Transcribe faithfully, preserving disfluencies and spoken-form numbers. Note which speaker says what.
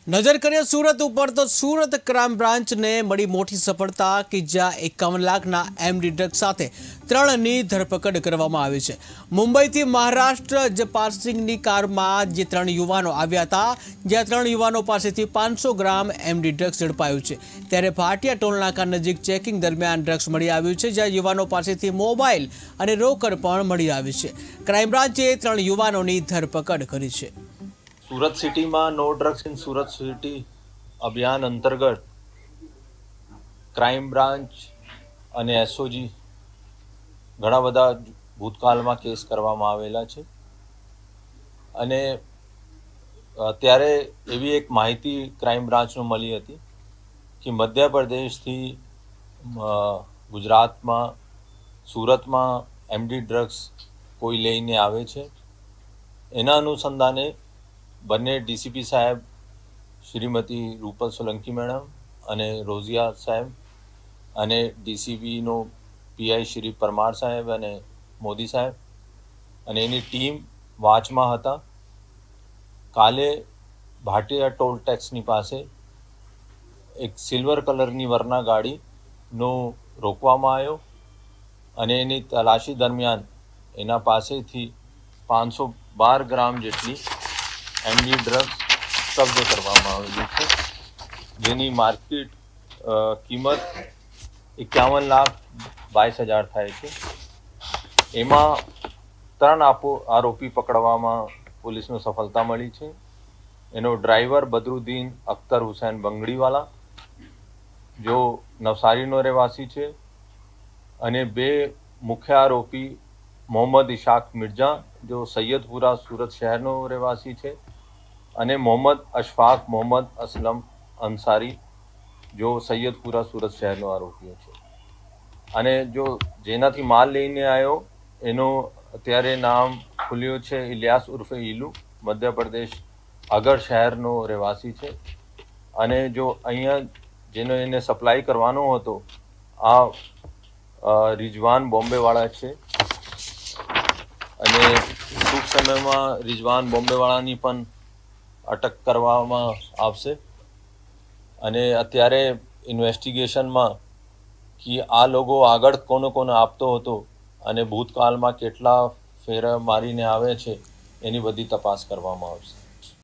Speaker 1: નજર કરીએ સુરત ઉપર તો સુરત ક્રાઇમ બ્રાન્ચને મળી મોટી સફળતા કે જ્યાં એકાવન લાખના એમડી ડ્રગ્સ સાથે ત્રણની ધરપકડ કરવામાં આવી છે। મુંબઈથી મહારાષ્ટ્ર જ પાર્સિંગની કારમાં જે ત્રણ યુવાનો આવ્યા હતા, જ્યાં ત્રણ યુવાનો પાસેથી પાંચસો ગ્રામ એમડી ડ્રગ્સ ઝડપાયું છે। ત્યારે ભાટિયા ટોલનાકા નજીક ચેકિંગ દરમિયાન ડ્રગ્સ મળી આવ્યું છે, જ્યાં યુવાનો પાસેથી મોબાઈલ અને રોકડ પણ મળી આવી છે। ક્રાઇમ બ્રાન્ચે ત્રણ યુવાનોની ધરપકડ કરી છે।
Speaker 2: सूरत सिटी में no drugs in Surat city अभियान अंतर्गत क्राइम ब्रांच અને એસઓજી ઘણા બધા ભૂતકાળમાં કેસ કરવામાં આવેલા છે અને અત્યારે એવી એક માહિતી ક્રાઇમ બ્રાન્ચનો મળી હતી કે મધ્યપ્રદેશથી ગુજરાતમાં સુરતમાં એમડી ડ્રગ્સ કોઈ લઈને આવે છે। એના અનુસંધાને બંને ડીસીપી સાહેબ શ્રીમતી રૂપલ સોલંકી મેડમ અને રોઝિયા સાહેબ અને ડીસીબીનો પીઆઈ શ્રી પરમાર સાહેબ અને મોદી સાહેબ અને એની ટીમ વાચમાં હતા। કાલે ભાટિયા ટોલ ટેક્સની પાસે એક સિલ્વર કલરની વરના ગાડીનો રોકવામાં આવ્યો અને એની તલાશી દરમિયાન એના પાસેથી પાંચસો બાર ગ્રામ જેટલી એમડી ડ્રગ્સ કબજે કરવામાં આવેલી છે, જેની માર્કેટ કિંમત એકાવન લાખ બાવીસ હજાર થાય છે। એમાં ત્રણ આપો આરોપી પકડવામાં પોલીસને સફળતા મળી છે। એનો ડ્રાઈવર બદરુદ્દીન અખ્તર હુસૈન બંગડીવાલા જો નવસારીનો રહેવાસી છે અને બે મુખ્ય આરોપી મોહમ્મદ ઇશાક મિર્જા जो सैयदपुरा सूरत शहरનો રહેવાસી છે અને મોહમ્મદ અશફાક મોહમ્મદ અસલમ અંસારી जो सैयदपुरा सूरत शहरનો આરોપી છે। અને જો જેનાથી માલ લઈને આવ્યો એનો અત્યારે નામ ખુલ્યું છે ઇલિયાસ ઉર્ફે ઈલુ, મધ્યપ્રદેશ અગર શહેરનો રહેવાસી છે અને જો અહીંયા જેનો એને સપ્લાય કરવાનો હતો આ રિજવાન બોમ્બેવાળા છે અને ટૂંક સમયમાં રિજવાન બોમ્બેવાળાની પણ અટક કરવામાં આવશે અને અત્યારે ઇન્વેસ્ટિગેશનમાં કે આ લોકો આગળ કોને કોને આપતો હતો અને ભૂતકાળમાં કેટલા ફેરા મારીને આવે છે એની બધી તપાસ કરવામાં આવશે।